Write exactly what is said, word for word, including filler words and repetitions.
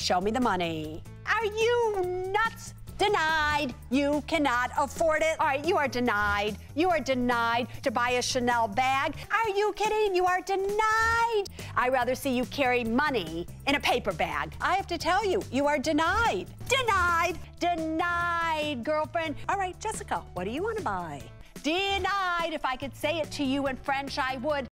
show me the money. Are you nuts? Denied. You cannot afford it. All right, you are denied. You are denied to buy a Chanel bag. Are you kidding? You are denied. I'd rather see you carry money in a paper bag. I have to tell you, you are denied. Denied. Denied, girlfriend. All right, Jessica, what do you want to buy? Denied. If I could say it to you in French, I would.